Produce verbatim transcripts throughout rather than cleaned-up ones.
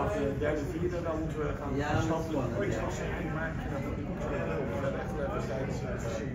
vanaf de derde, vierde, dan moeten we gaan ja, starten. Oh, ik zal zeker maken dat het niet we hebben echt destijds gezien.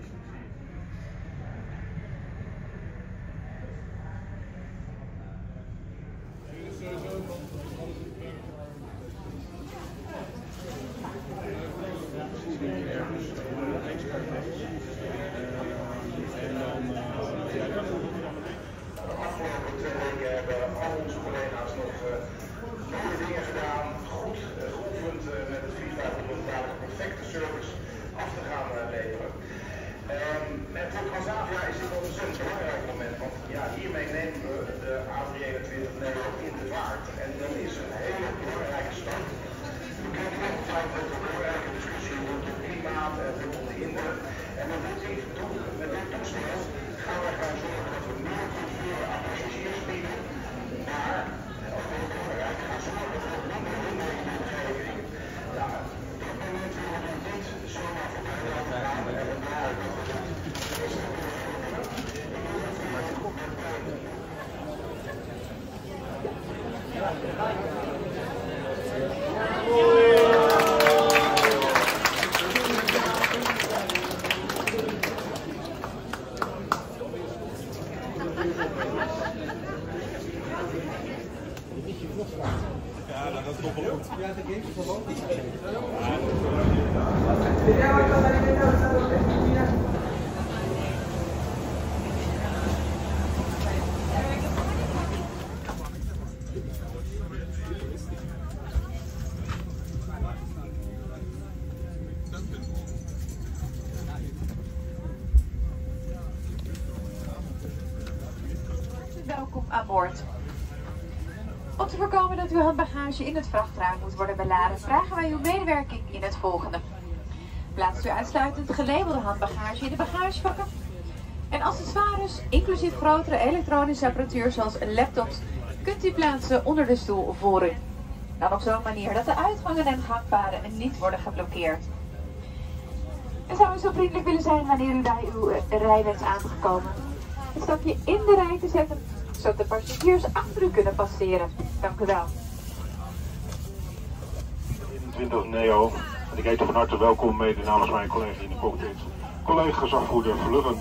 Transavia is dit wel een ontzettend belangrijk moment, want ja, hiermee nemen we de A drie eenentwintig negen in de vaart. En dat is een hele belangrijke stap. We krijgen nog het feit dat er een belangrijke discussie rondom klimaat en rondom de hinder. En met dit doen, met dit toestel gaan we ervoor zorgen dat we meer controleren aan passagiers bieden. Maar, dat is heel belangrijk, gaan zorgen dat we minder hinder in de omgeving. Ja, op dit moment willen we niet zomaar voorbij laten gaan en daar ja, dat is toch wel goed. Ja, dat ging gewoon niet. Welkom aan boord. Om te voorkomen dat uw handbagage in het vrachtruim moet worden beladen, vragen wij uw medewerking in het volgende. Plaatst u uitsluitend gelabelde handbagage in de bagagevakken. En accessoires, inclusief grotere elektronische apparatuur zoals laptops, kunt u plaatsen onder de stoel voor u. Dan op zo'n manier dat de uitgangen en gangpaden niet worden geblokkeerd. En zou u zo vriendelijk willen zijn wanneer u bij uw rij bent aangekomen, een stapje in de rij te zetten, zodat de passagiers achter u kunnen passeren. Dank u wel. eenentwintig Neo, en ik heet u van harte welkom mede namens mijn collega in de cockpit. Collega gezagvoerder vluggen.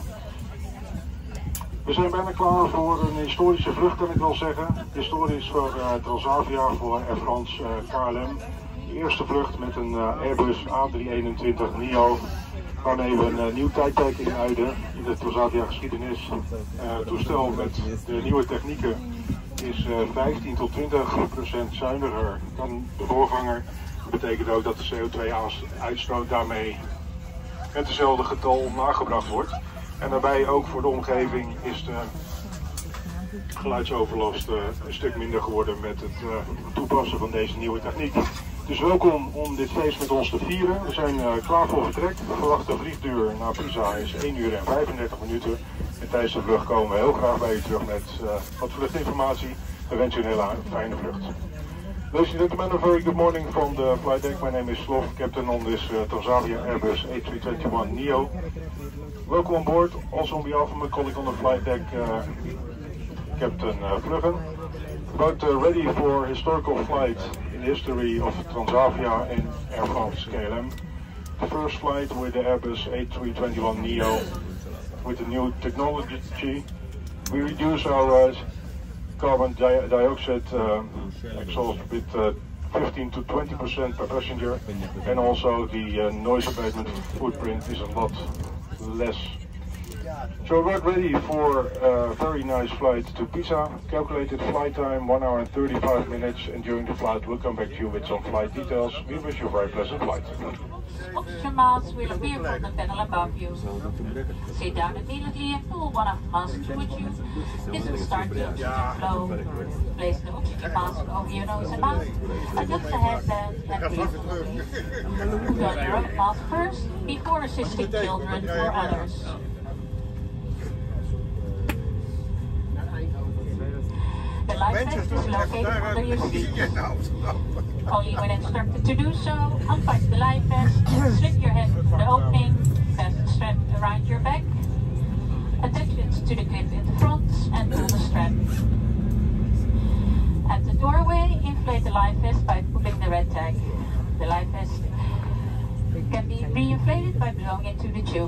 We zijn bijna klaar voor een historische vlucht, kan ik wel zeggen. Historisch voor uh, Transavia, voor Air France uh, K L M. De eerste vlucht met een uh, Airbus A drie eenentwintig neo. Waarmee we een uh, nieuw tijdperk inluiden in de Transavia geschiedenis. Uh, het toestel met de nieuwe technieken is uh, vijftien tot twintig procent zuiniger dan de voorganger. Dat betekent ook dat de C O twee uitstoot daarmee met dezelfde getal nagebracht wordt. En daarbij ook voor de omgeving is de geluidsoverlast uh, een stuk minder geworden met het uh, toepassen van deze nieuwe techniek. Dus welkom om dit feest met ons te vieren. We zijn uh, klaar voor vertrek. De verwachte vliegduur naar Pisa is één uur en vijfendertig minuten. En tijdens de vlucht komen we heel graag bij u terug met uh, wat vluchtinformatie. We wensen u een hele fijne vlucht. Ladies and gentlemen, a very good morning from the flight deck. My name is Slof, captain on this uh, Transavia Airbus A three twenty-one neo. Welcome on board. Also on behalf of my colleague on the flight deck, uh, Captain uh, Vluggen. About uh, ready for historical flight in the history of Transavia and Air France K L M. The first flight with the Airbus A three twenty-one neo with the new technology. We reduce our uh, carbon di dioxide uh, exhaust with uh, fifteen to twenty percent per passenger, and also the uh, noise abatement footprint is a lot less. So we're ready for a very nice flight to Pisa. Calculated flight time one hour and thirty-five minutes, and during the flight we'll come back to you with some flight details. We wish you a very pleasant flight. Oxygen masks will appear from the panel above you. Sit down immediately and pull one of the masks with you. This will start the oxygen flow. Place the oxygen mask over your nose and mouth. Adjust the headband and breathe. Put on your own mask first before assisting children or others. The life vest is located under your seat. Only when instructed to do so, unbutton the life vest, slip your head through the opening, fasten the strap around your back, attach it to the clip in the front and pull the strap. At the doorway, inflate the life vest by pulling the red tag. The life vest can be re-inflated by blowing into the tube.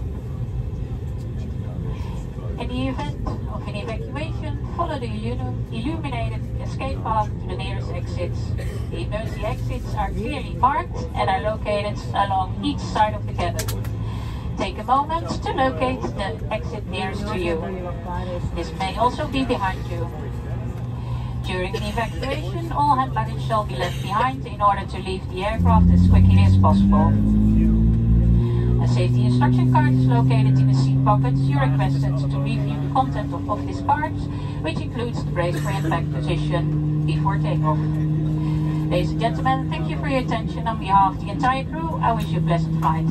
In the event of an evacuation, follow the illuminated escape path to the nearest exits. The emergency exits are clearly marked and are located along each side of the cabin. Take a moment to locate the exit nearest to you. This may also be behind you. During an evacuation, all hand luggage shall be left behind in order to leave the aircraft as quickly as possible. A safety instruction card is located in the seat pocket. You're requested to review the content of, of this card, which includes the bracelet and back position before takeoff. Ladies and gentlemen, thank you for your attention. On behalf of the entire crew, I wish you a pleasant flight.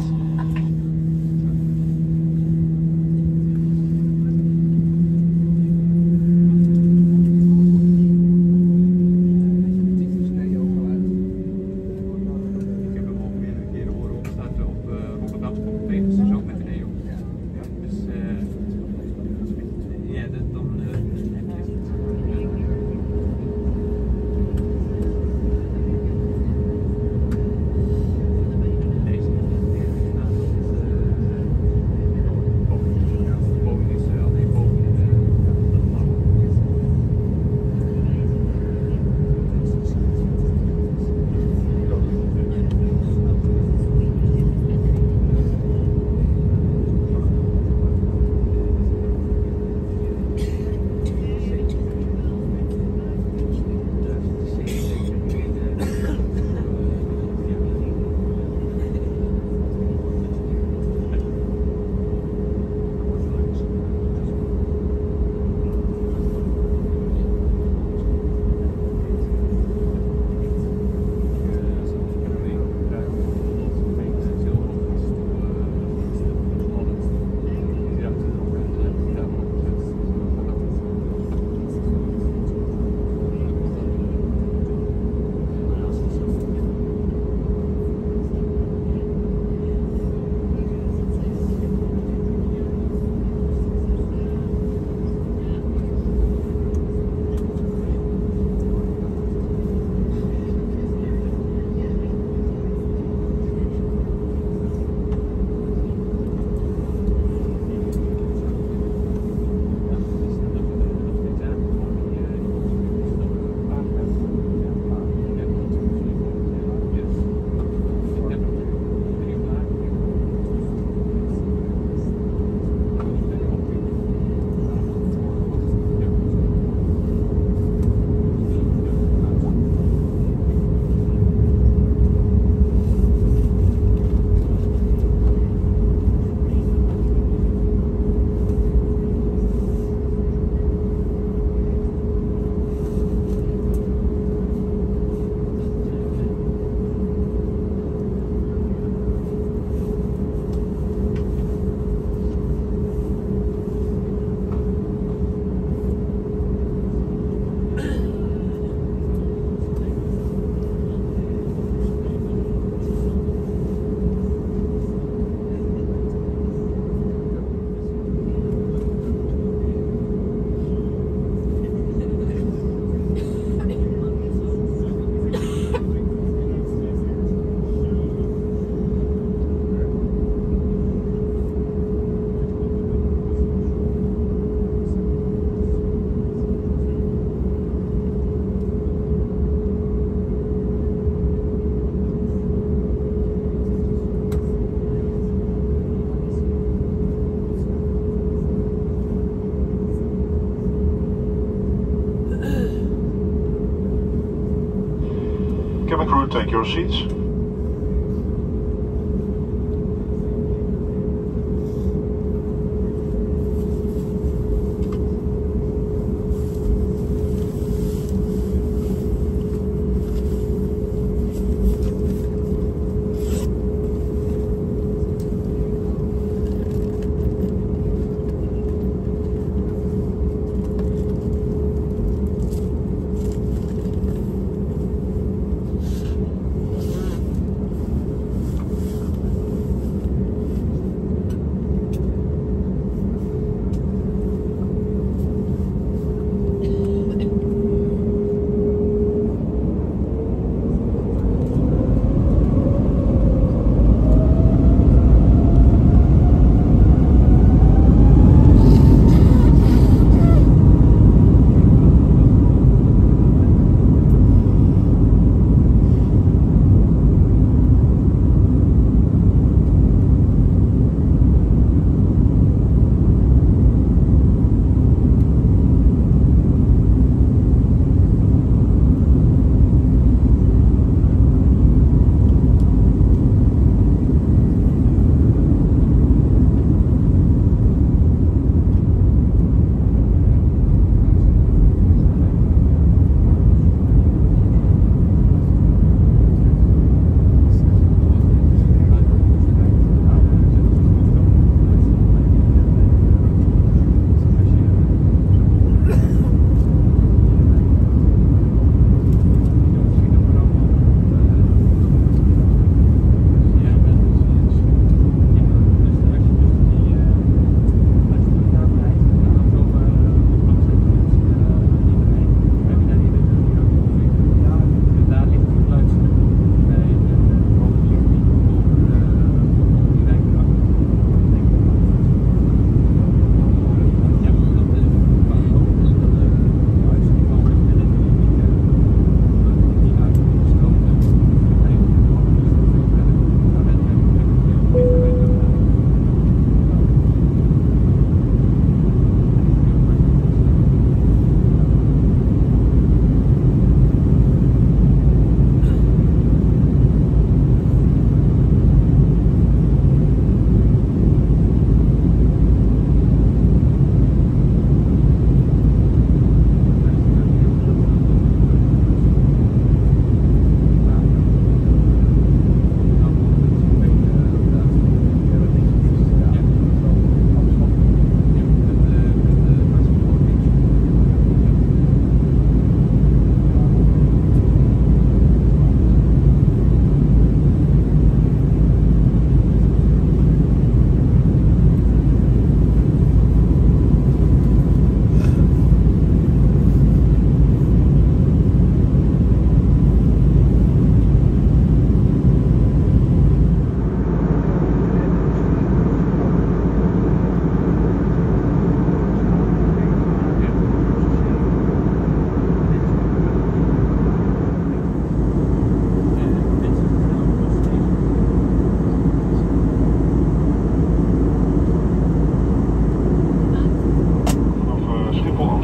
Cabin crew, take your seats.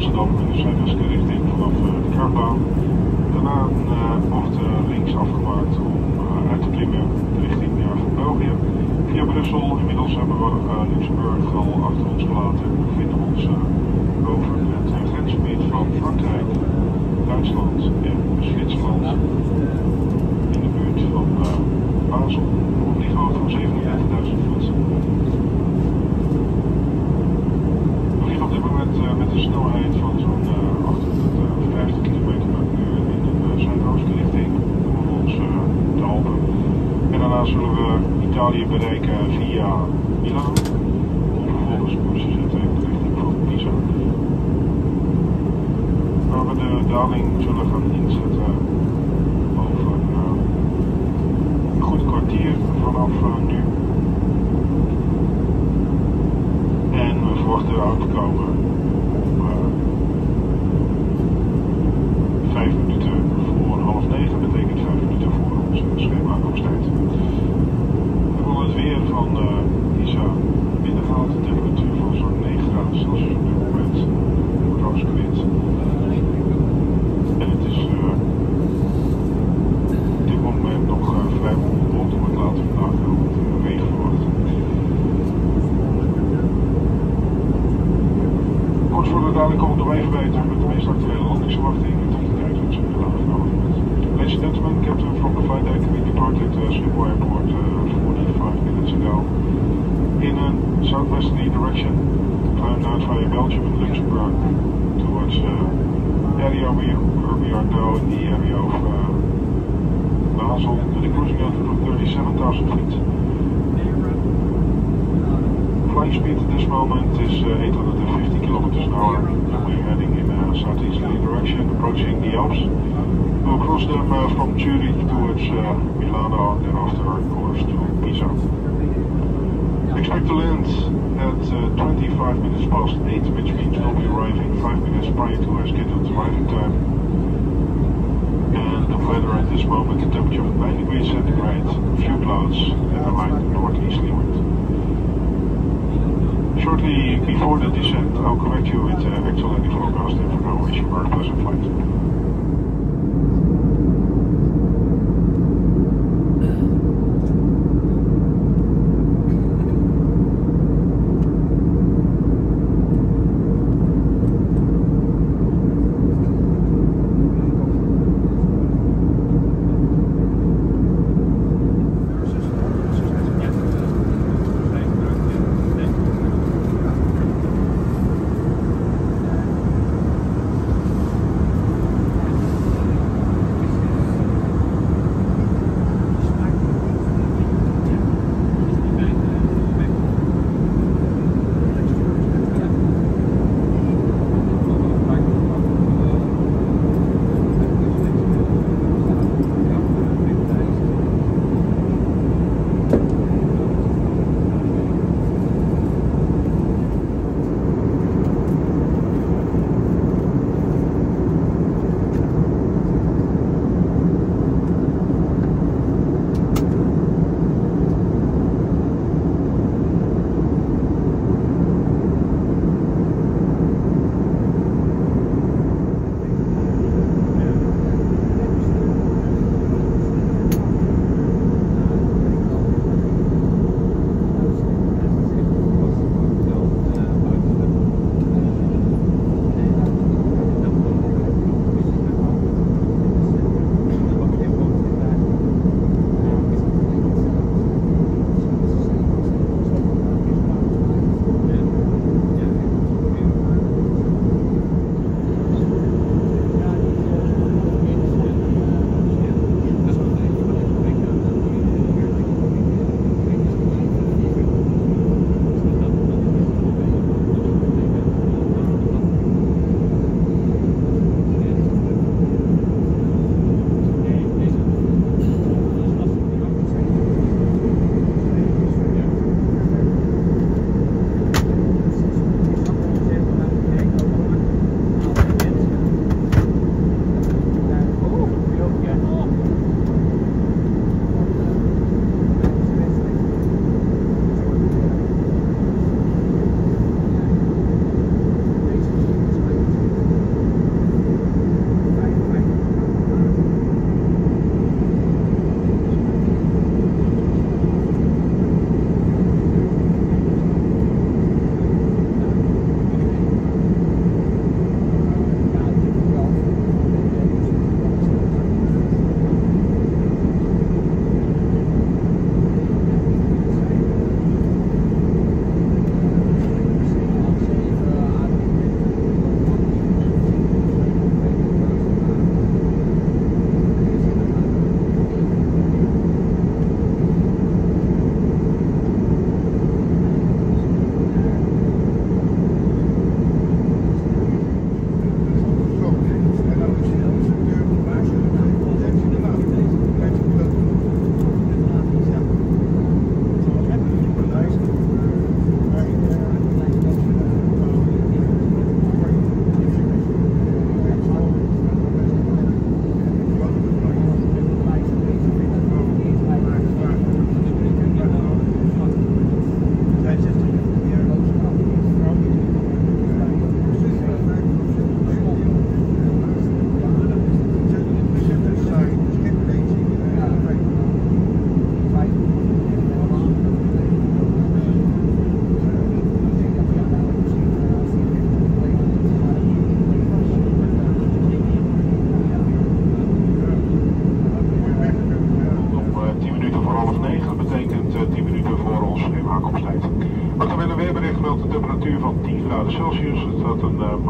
Amsterdam in de zuidwestelijke richting vanaf uh, de Kartbaan. Daarna een uh, bocht uh, links afgemaakt om uh, uit te klimmen richting uh, van België. Via Brussel, inmiddels hebben we uh, Luxemburg al achter ons gelaten. We bevinden ons uh, over het uh, grensgebied van Frankrijk, Duitsland en Zwitserland. In de buurt van uh, Basel, op niveau van zevenenveertigduizend voet. We vliegen op dit moment uh, met een snelheid van zo'n uh, achthonderdvijftig kilometer per uur in de uh, zuidoostelijke richting om ons uh, te helpen. En daarna zullen we Italië bereiken via Milaan, om vervolgens koers te zetten in de richting van Pisa. Waar we de daling zullen gaan inzetten over uh, een goed kwartier vanaf uh, nu. En we verwachten uit te komen om uh, vijf minuten voor half negen, betekent vijf minuten voor onze schema-aankomsttijd. We hebben het weer van uh, Pisa in de gaten, temperatuur van zo'n negen graden Celsius op dit moment, roze wind. En het is uh, op dit moment nog uh, vrij onbewolkt, maar later vandaag wel wat uh, regen verwacht. Kort voor de daling komen we nog even beter met de meest actuele landingsverwachting en tot de tijd wordt ze weer aangekomen. Ladies and gentlemen, Captain from the flight deck, we departed uh, Schiphol Airport uh, forty-five minutes ago in a southwesterly direction, climbed out via Belgium and Luxembourg towards uh, area where we are now in the area of uh, Basel with a cruising altitude of thirty-seven thousand feet. Flying speed at this moment is uh, eight hundred fifty kilometers an hour. We're heading in a southeasterly direction, approaching the Alps. We'll cross them uh, from Zurich towards uh, Milano, and then after our course to Pisa. Expect to land at uh, twenty-five minutes past eight, which means we'll be arriving five minutes prior to our scheduled arriving time. And the weather at this moment, the temperature of nine degrees centigrade, few clouds, and a light northeasterly wind. Shortly before the descent, I'll correct you with uh, actual landing forecast, and for now, wish you a very pleasant flight.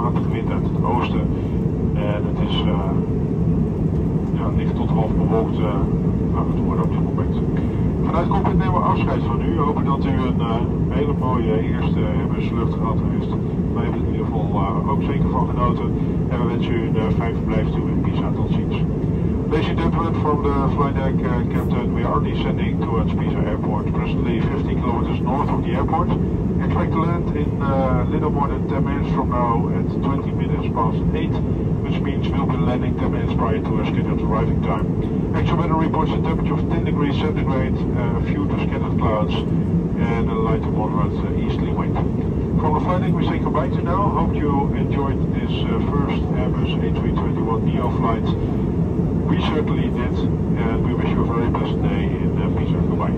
matige wind uit het oosten. En het is uh, ja, licht tot half bewolkt uh, aan het worden op dit moment. Vanuit Cockpit nemen we afscheid van u. We hopen dat u een uh, hele mooie eerste Airbus-lucht gehad heeft. Wij hebben er in ieder geval uh, ook zeker van genoten. En we wensen u een uh, fijn verblijf toe in Pisa. Tot ziens. Ladies and gentlemen, from the flight deck uh, captain, we are descending towards Pisa Airport, presently fifteen kilometers north of the airport. Expect to land in uh, little more than ten minutes from now at twenty minutes past eight, which means we'll be landing ten minutes prior to our scheduled arriving time. Actual weather reports a temperature of ten degrees centigrade, a uh, few scattered clouds, and a light to moderate uh, easterly wind. From the flight deck we say goodbye to now. Hope you enjoyed this uh, first Airbus A three twenty-one neo flight. We certainly did, and we wish you a very blessed day in uh, Pisa. Goodbye.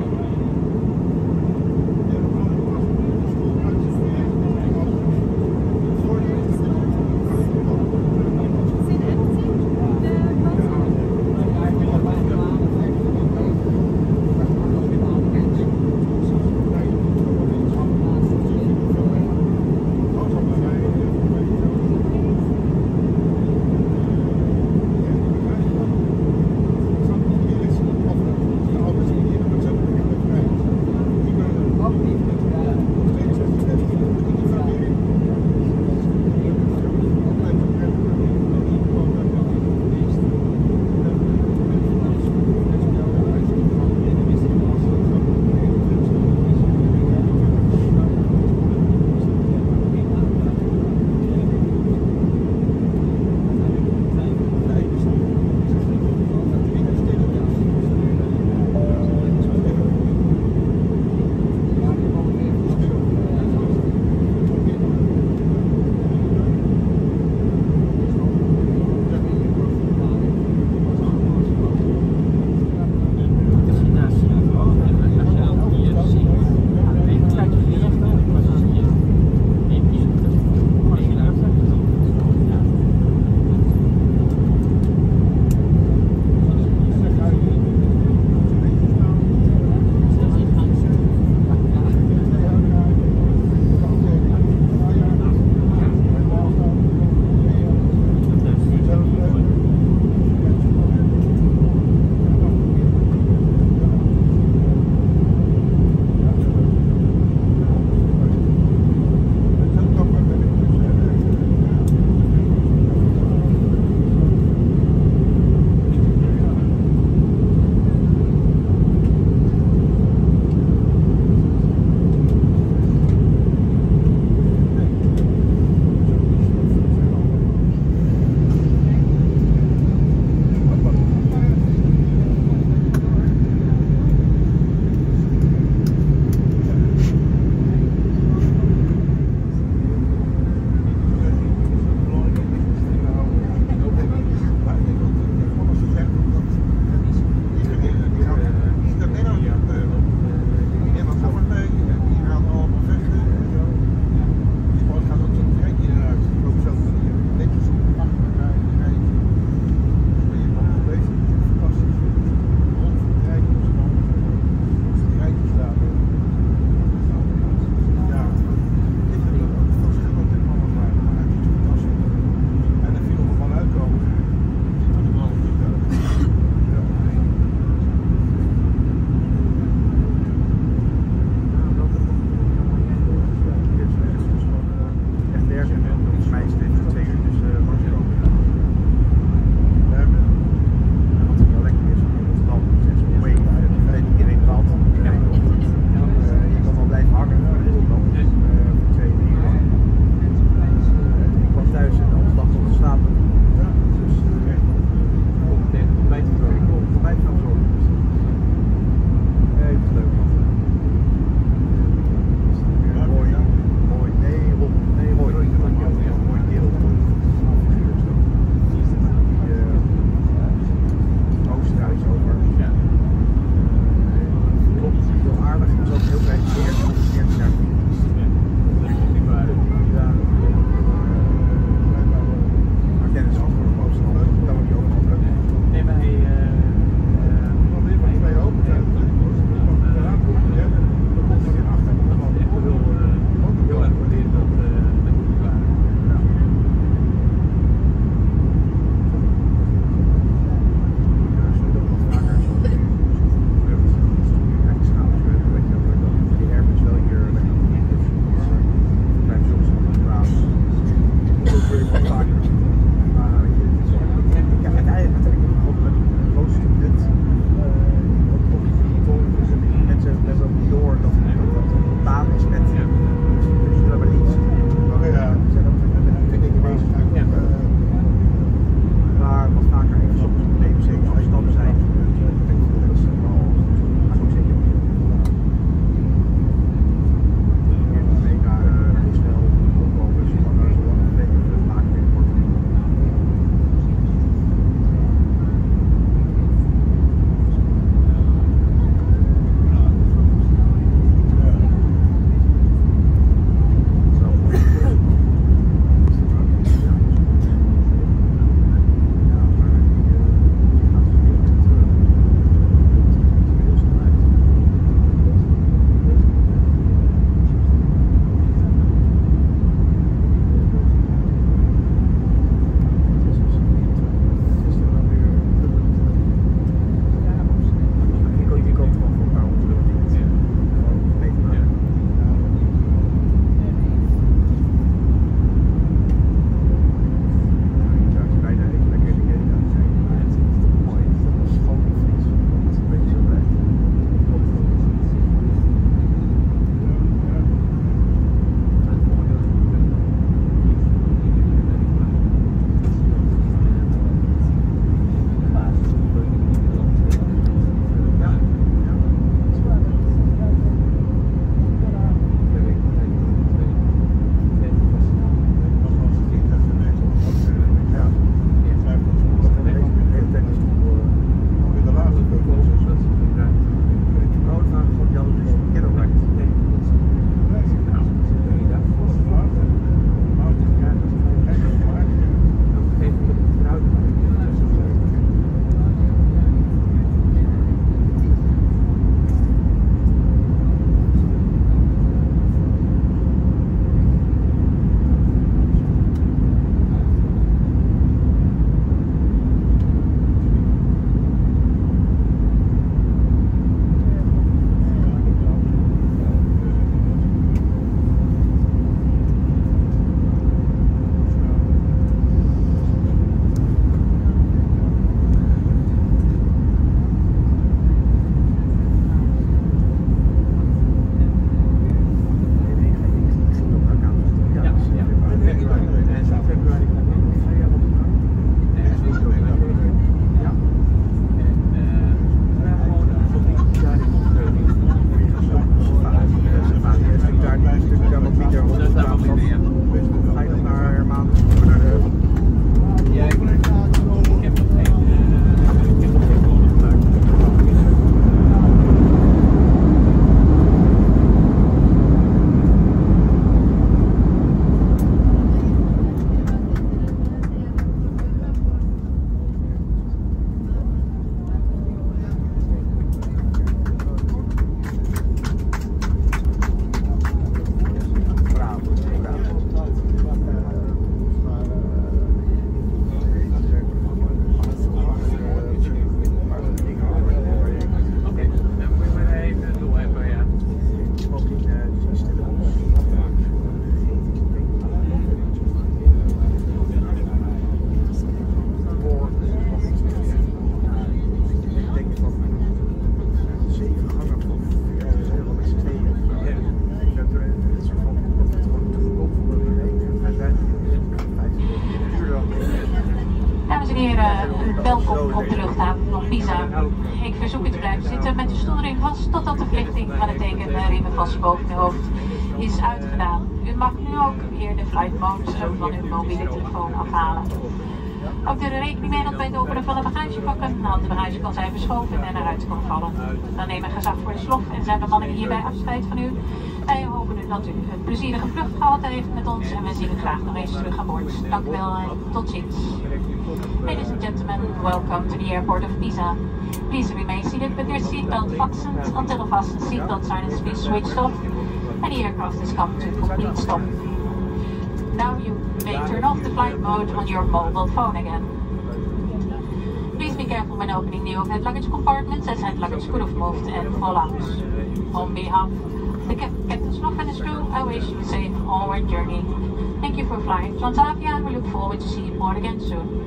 Dames en heren, welkom op de luchthaven van Pisa. Ik verzoek u te blijven zitten met de stoelring vast totdat de verlichting aan het teken riemen vast boven uw hoofd is uitgedaan. U mag nu ook weer de flight mode van uw mobiele telefoon afhalen. Ook de rekening mee dat bij het openen van de bagagevakken een handbagage kan zijn verschoven en eruit kan vallen. Dan nemen we gezag voor de slof en zijn de bemanning hierbij afscheid van u. Wij hopen u dat u een plezierige vlucht gehad heeft met ons en we zien u graag nog eens terug aan boord. Dank u wel en tot ziens. Ladies and gentlemen, welcome to the airport of Pisa. Please remain seated with your seatbelt fastened until the fasten seatbelt sign is switched off and the aircraft is come to a complete stop. Now you may turn off the flight mode on your mobile phone again. Please be careful when opening the overhead luggage compartments as hand luggage could have moved and fall out. On behalf of the cap Captain Sloff and his crew, I wish you a safe onward journey. Thank you for flying Transavia and we look forward to seeing you aboard again soon.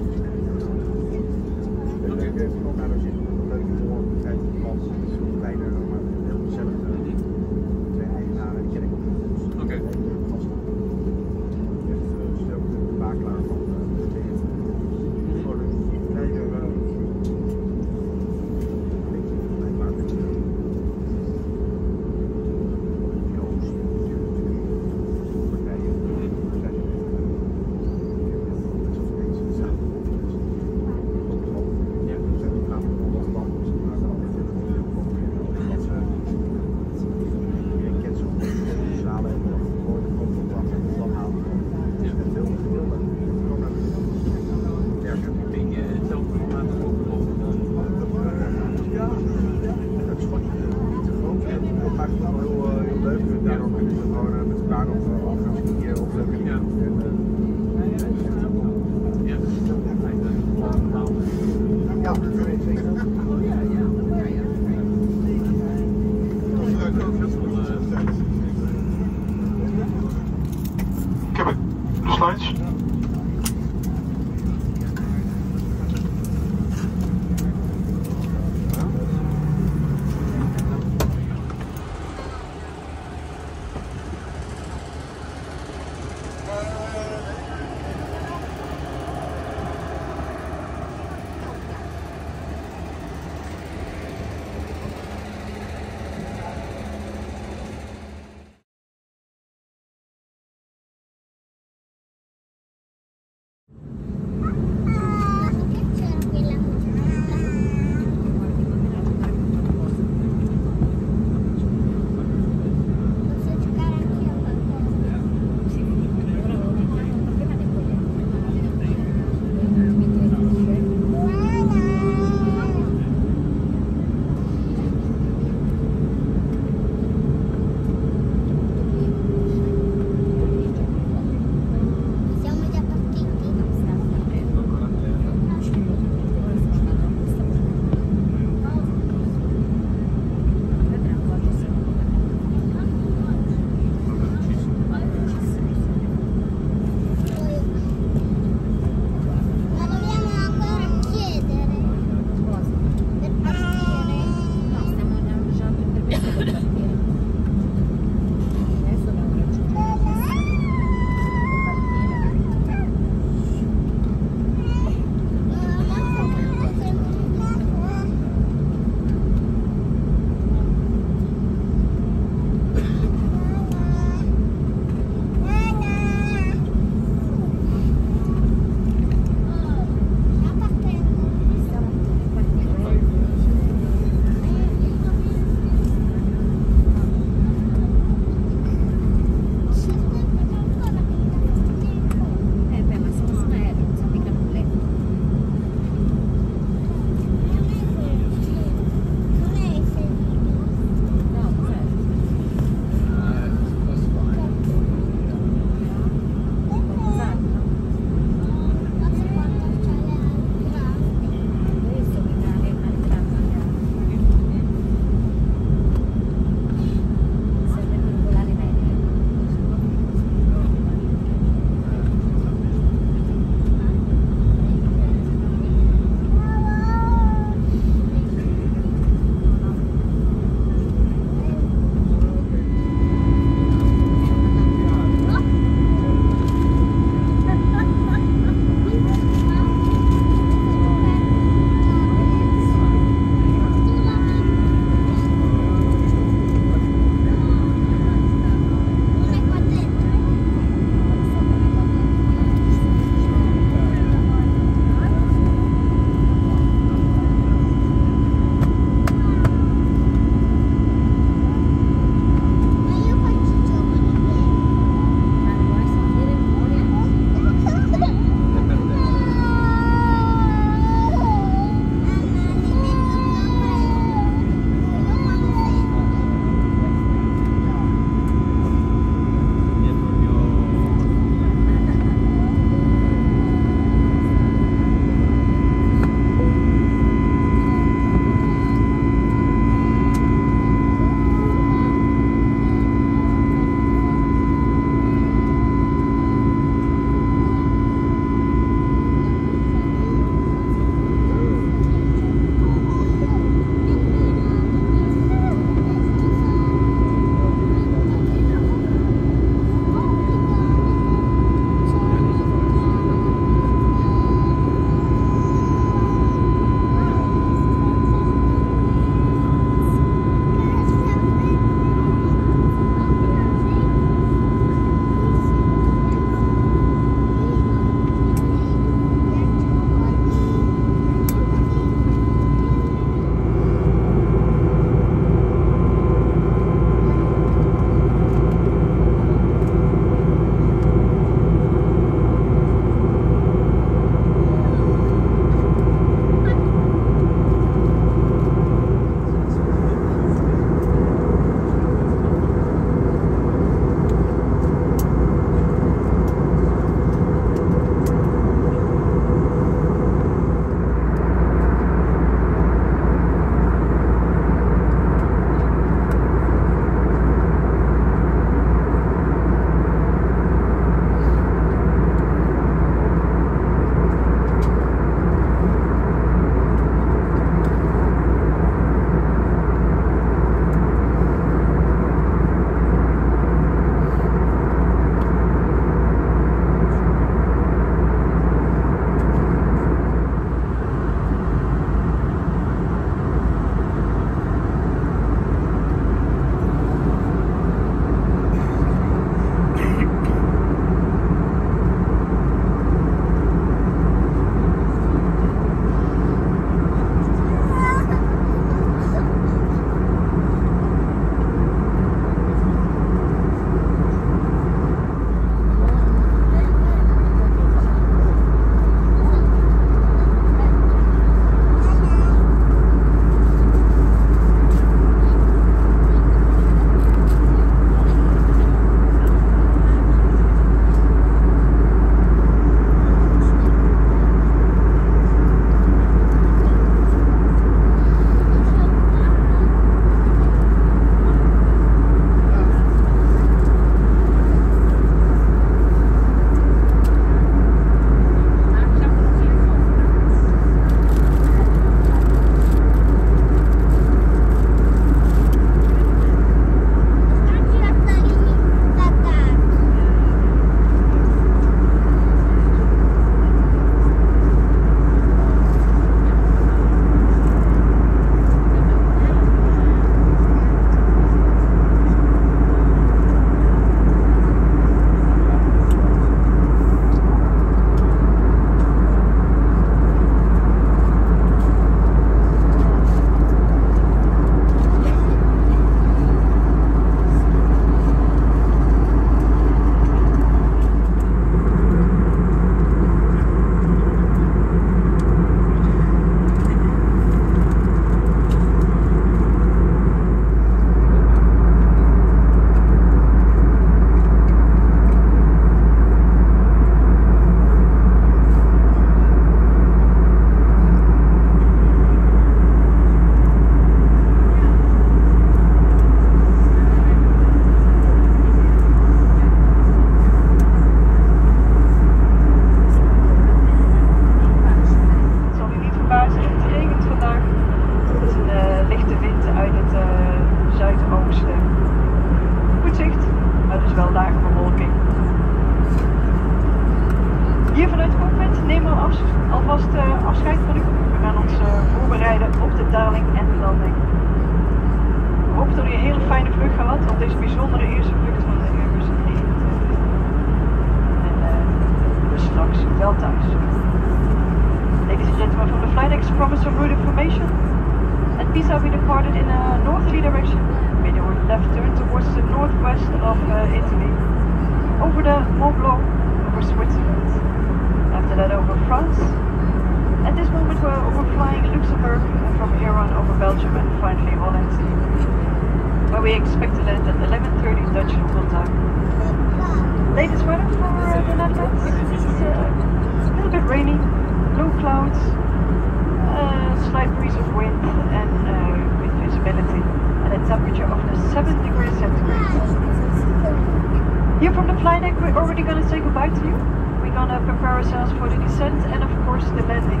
alvast uh, afscheid van u. We gaan ons uh, voorbereiden op de daling en de landing. We hopen dat u een hele fijne vlucht gehad op deze bijzondere eerste vlucht van de Airbus A drieëntwintig. En uh, dus straks wel thuis. Ladies and gentlemen, from the flight deck, promise of route information. At Pisa we departed in a northerly direction. Made our left turn towards the northwest of uh, Italy. Over the Mont Blanc, over Switzerland. After that over France. At this moment we're overflying Luxembourg, and from here on over Belgium and finally Holland, where we expect to land at eleven thirty Dutch local time. Latest weather for uh, the Netherlands. It's uh, a little bit rainy, low clouds, uh, slight breeze of wind and uh, with visibility, and a temperature of seven degrees centigrade. Here from the flight deck we're already going to say goodbye to you. We're going to prepare ourselves for the descent and of course the landing.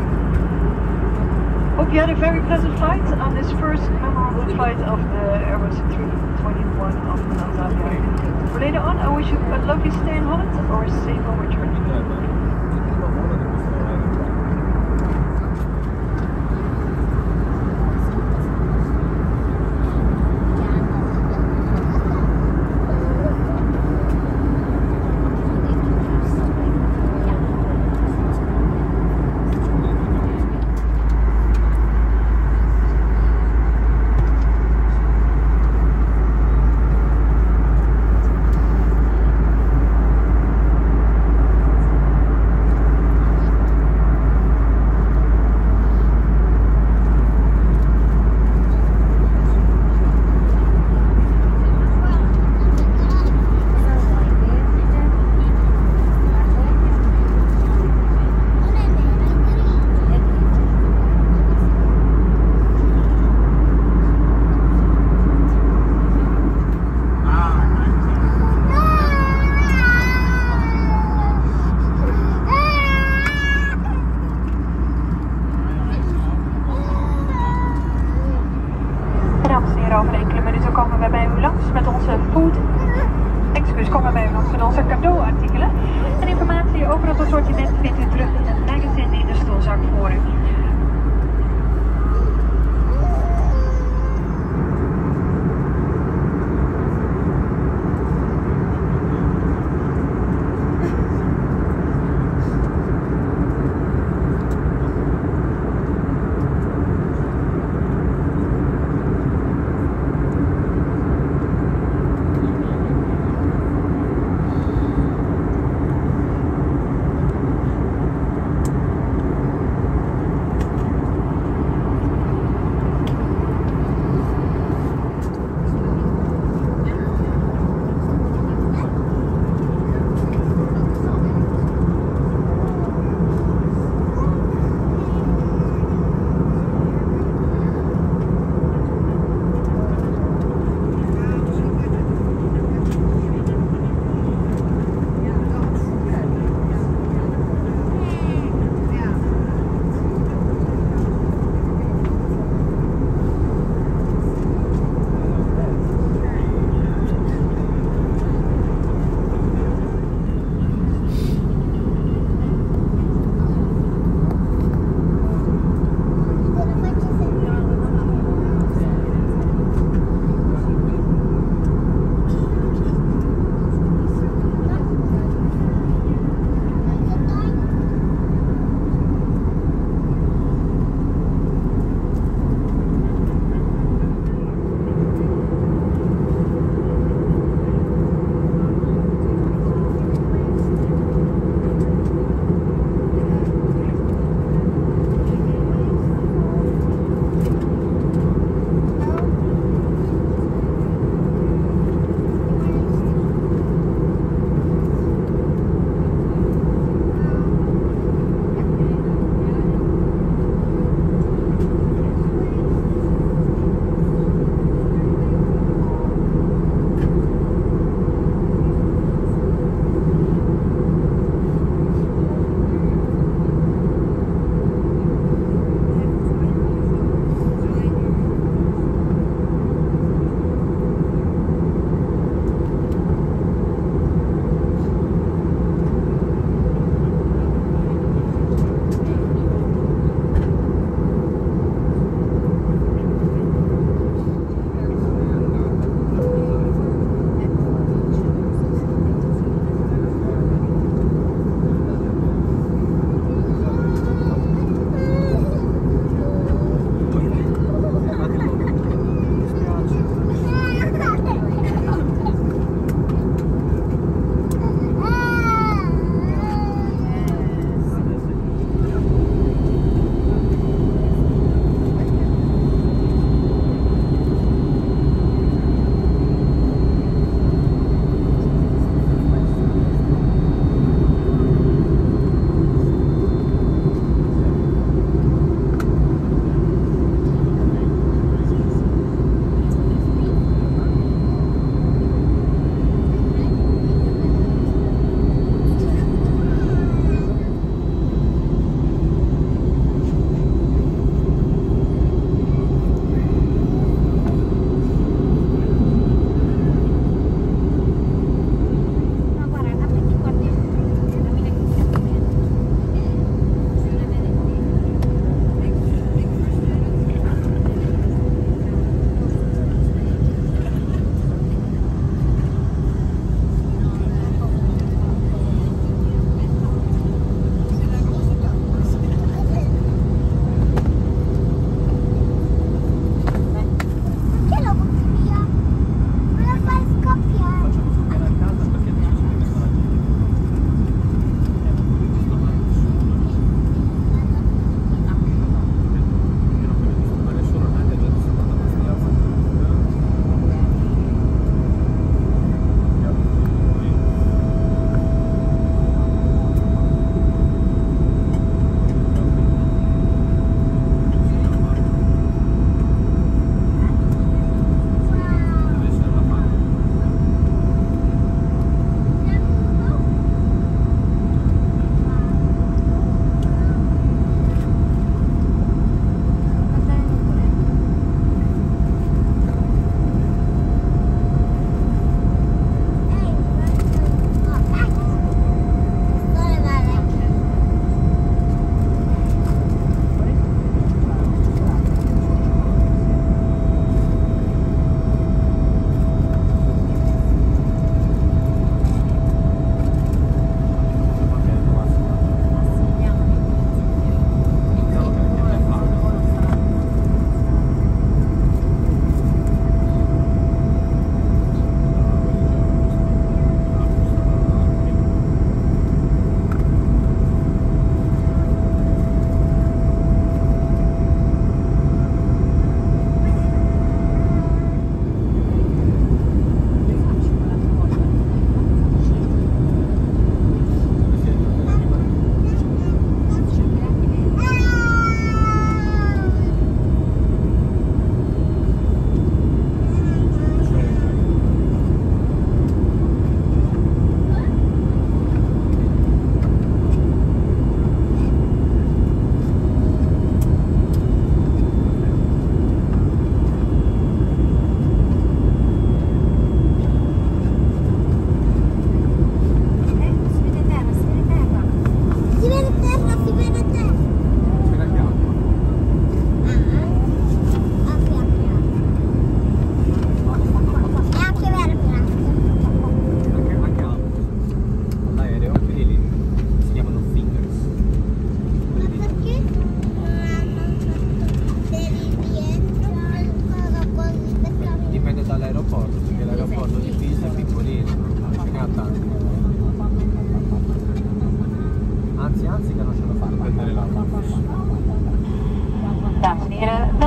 Hope you had a very pleasant flight on this first memorable flight of the Airbus A three twenty-one of Transavia. For later on, I wish you a lovely stay in Holland or a safe home return.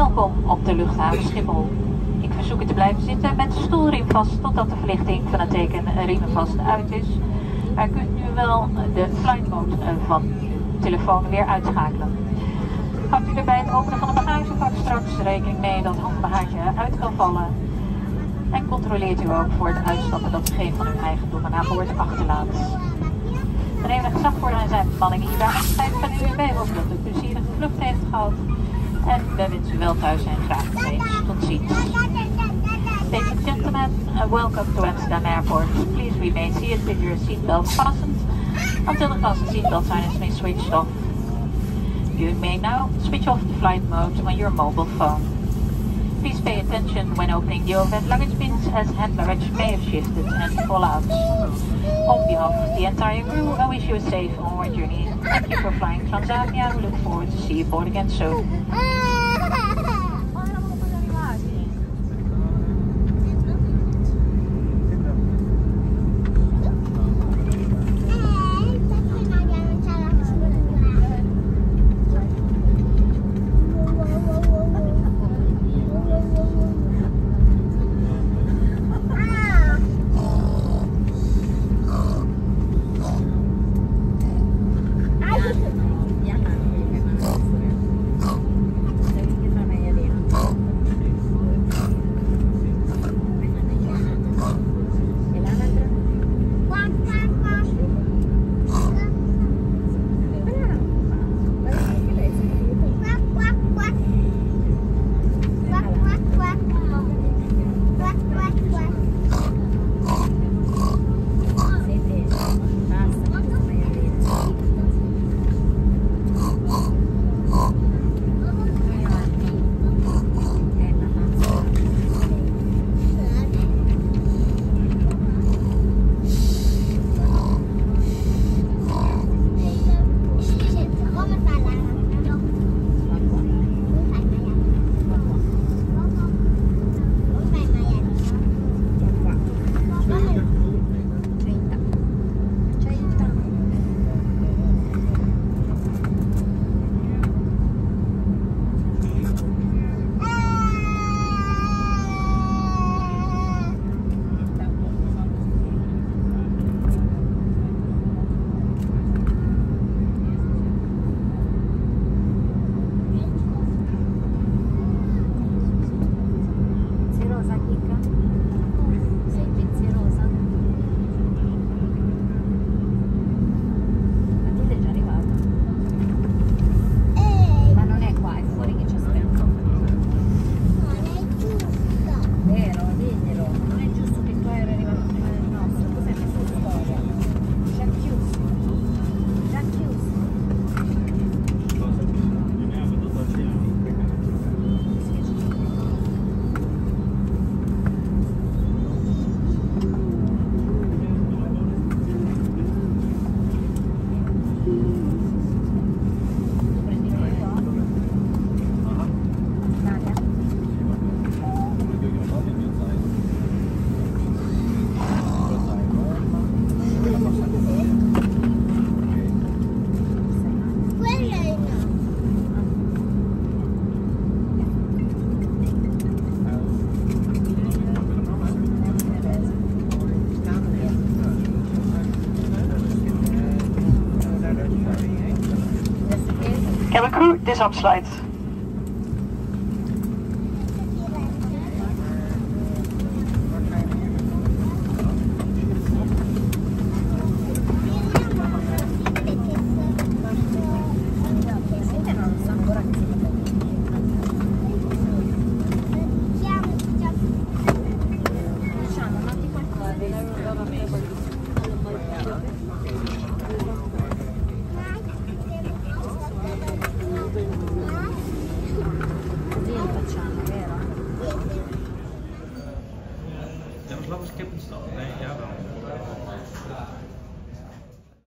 Welkom op de luchthaven Schiphol. Ik verzoek u te blijven zitten met de stoelriem vast totdat de verlichting van het teken riemen vast uit is. Maar u kunt nu wel de flight mode van uw telefoon weer uitschakelen. Houdt u er bij het openen van de bagagevak straks rekening mee dat handbagage uit kan vallen. En controleert u ook voor het uitstappen dat u geen van uw eigendommen aan boord achterlaat. We nemen gezagvoerder en zijn bemanning hierbij afscheid van u en wij hopen dat u een plezierige vlucht heeft gehad. En wij wensen u wel thuis en graag tot ziens. Tot ziens. Ladies and gentlemen, uh, welcome to Amsterdam Airport. Please remain seated with your seatbelt fastened until the fasten seatbelt sign has been switched off. You may now switch off the flight mode on your mobile phone. Please pay attention when opening the overhead luggage bins as hand luggage may have shifted and fall out. On behalf of the entire crew, I wish you a safe onward journey. Thank you for flying Transavia. We look forward to see you aboard again soon. Cabin crew, this up slides.